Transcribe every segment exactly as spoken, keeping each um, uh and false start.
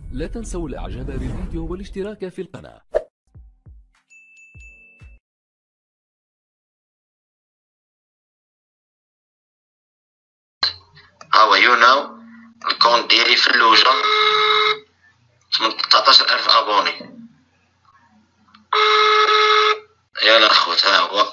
لا تنسوا الاعجاب بالفيديو والاشتراك في القناة. هاو يو ناو الكونت ديالي في اللوجة تسعطاش ألف ابوني. يلا خوت ها هو.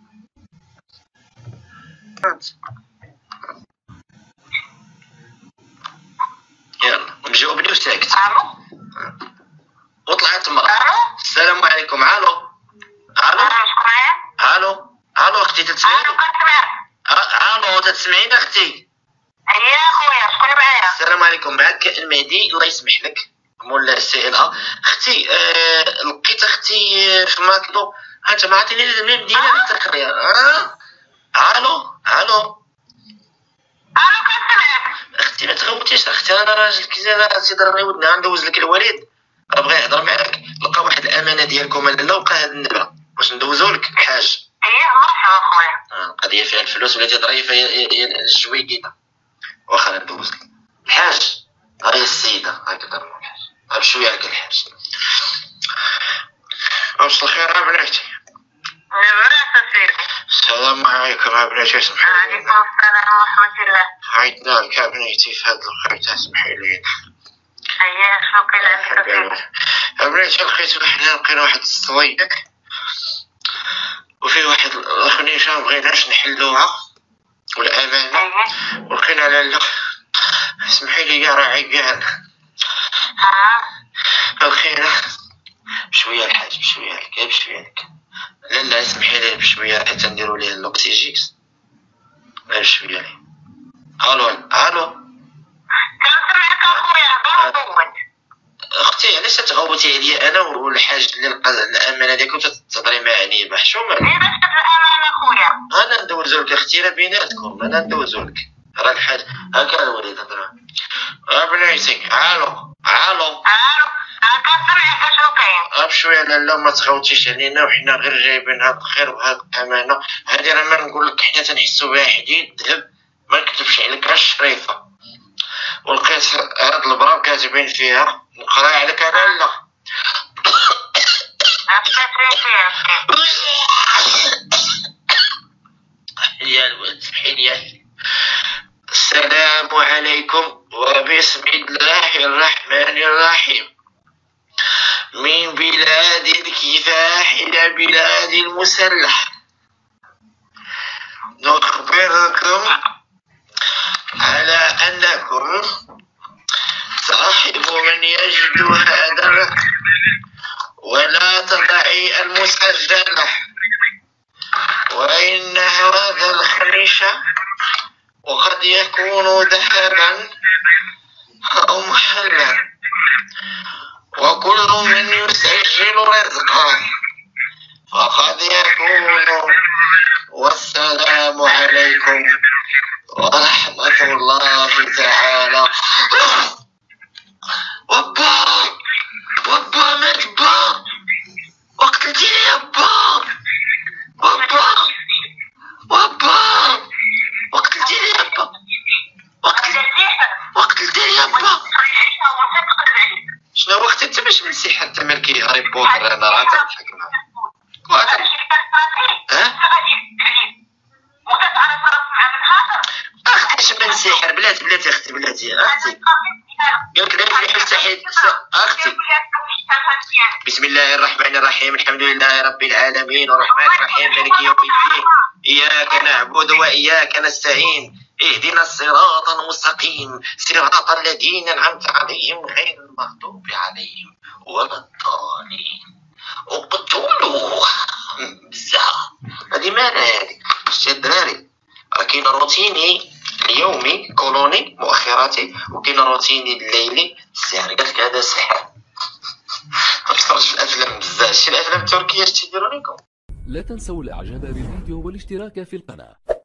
يلا مجاوبني وساكت. الو وطلعت المرأة. الو السلام عليكم. الو الو شكرا. الو الو اختي تسمعيني؟ الو كنسمعك. الو تسمعيني اختي؟ اييه خويا شكون معايا؟ السلام عليكم. معك المهدي الله يسمح لك مولا السي ال ا. اختي آه لقيت اختي في ماطلو. انت ما عطيني الميم ديالي التقرير. اه الو الو الو كنسمعك. اختي ما تغوتيش اختي. انا راجل كي سي ضربني ودنا ندوز لك الوالد راه بغا يهضر معاك. لقى واحد الامانه ديالكم لالا ولقى هاد النبره واش ندوزو لك الحاج. اييه مرحبا خويا. آه القضيه فيها الفلوس ولاتي ظريفه يا الجويكيده. واخا ندوز لك الحاج. ها هي السيده هاك ضربنا الحاج. ها بشويه هاك الحاج. امس الخير بناتي. لاباس سيدي. السلام عليكم يا بناتي. اسمحي لي. وعليكم السلام ورحمة الله. عيطنا لك يا بنيتي في هاد الخير تسمحي لي. اييه شنو كاين عندك سيدي؟ يا بناتي لقيت واحد لقينا واحد الصوي وفيه واحد الخنيشه مبغيناش نحلوها والامانه. اييه. ولقينا لالا اسمحي لي راه عيان. اه لقينا بشويه الحاج بشويه لك بشويه لك. لالا اسمحي لي بشويه حتى نديرو ليه الاكسيجيكس. بشويه لي. الو الو كنسمعك اخويا هضر ودوز. اختي علاش تغوتي عليا انا والحاج اللي لقى الامانه ديالكم تهضري معاني محشومه؟ ايه باش هاد الامانه خويا. انا ندوزو لك اختي راه بيناتكم. انا ندوزو لك راه الحاج هاكا الوليد هضر. ا بنيتي الو الو الو انا كنسمعك اشنو كاين؟ بشويه لالا ما تغوتيش علينا وحنا غير جايبين هاد الخير وهاد الامانه هادي. راه ما نقول لك حنا تنحسو بها حديد ذهب ما نكذبش عليك. راه الشريفه ولقيت هاد البرا كاتبين فيها نقرا عليك انا لا. اش كاتبين فيها؟ يا الولد حيلي. السلام عليكم وبسم الله الرحمن الرحيم. من بلاد الكفاح إلى بلاد المسلح نخبركم على أنكم صاحب من يجد هذا ولا تضعي المسجلة وإن هذا الخنيش وقد يكون ذهبا أو محلا وكل من يسجل رزقه فقد يكون. والسلام عليكم ورحمة الله تعالى. وبا وبا مات با وقتلتيني يا با. وبا وبا وقتلتيني يا با وقتلتيني يا با. شنو وقت انت باش من سي حتى ملكي هاري بوتر. انا راه تضحك معاك. ها اختي من سحر بلاتي بلاتي اختي بلاتي اختي قالك دابا مستحيل. اختي بسم الله الرحمن الرحيم الحمد لله رب العالمين الرحمن الرحيم مالك يوم الدين اياك نعبد واياك نستعين اهدنا الصراط المستقيم صراط الذين انعمت عليهم غير المغضوب عليهم ولا الضالين. وقتلوا بزاف هادي مالها هادي شتي الدراري. راه كاين روتيني اليومي كولوني مؤخراتي وكاين روتيني الليلي السحر. قالك هذا سحر. تفرج في الافلام بزاف. شي الافلام التركيه اش تيديروا لكم. لا تنسوا الاعجاب بالفيديو والاشتراك في القناة.